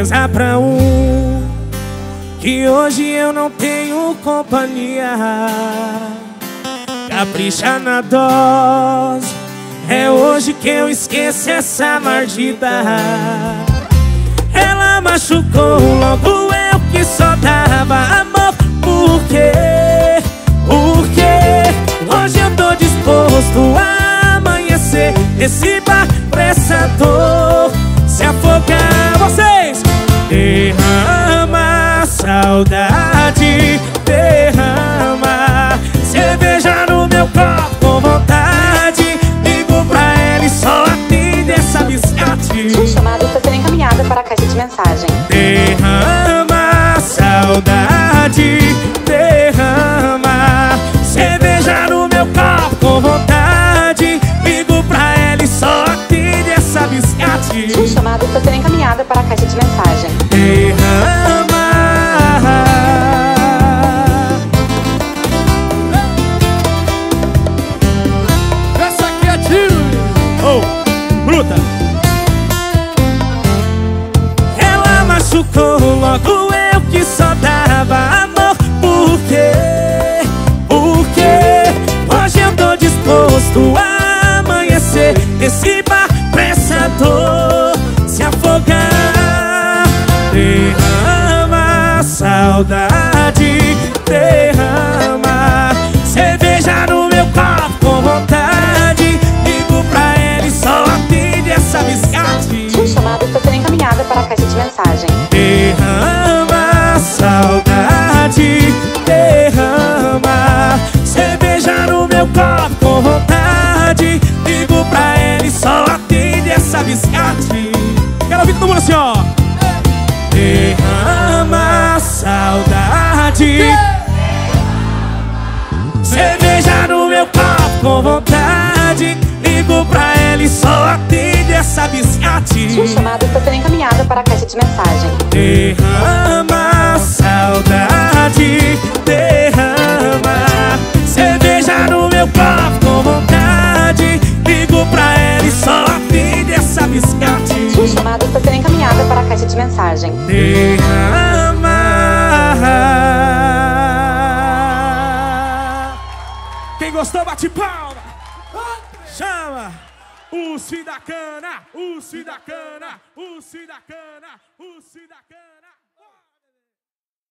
Reza pra um que hoje eu não tenho companhia. Capricha na dose, é hoje que eu esqueço essa mardita. Ela machucou logo eu que só dava amor. Por quê? Porque hoje eu tô disposto a amanhecer esse bar pra essa dor se afogar. Vocês! Derrama saudade, derrama cerveja no meu copo com vontade. Ligo pra ela e só atende essa biscate. Sua chamada está sendo encaminhada para a caixa de mensagem. Derrama saudade, derrama cerveja no meu copo com vontade. Ligo pra ela e só atende essa biscate. Sua chamada está sendo encaminhada para a caixa de mensagem. Derrama. Essa aqui é tiro. Oh, bruta. Ela machucou logo eu que só dava amor. Por quê? Porque hoje eu tô disposto a amanhecer esse bar pra essa dor se afogar. Derrama saudade, derrama cerveja no meu copo com vontade. Ligo pra ela e só atende essa biscate. Sua chamada está sendo encaminhada para a caixa de mensagem. Derrama saudade, derrama cerveja no meu copo com vontade. Ligo pra ela e só atende essa biscate. Quero ouvir todo mundo assim, ó. Derrama saudade, cerveja no meu copo com vontade. Ligo pra ela e só atende essa biscate. Sua chamada está sendo encaminhada para a caixa de mensagem. Derrama saudade, derrama cerveja no meu copo com vontade. Ligo pra ela e só atende essa biscate. Sua chamada está sendo encaminhada para a caixa de mensagem. Derrama. Quem gostou, bate palma. Chama os filhos da cana, os filhos da cana, os filhos da cana, os filhos da cana.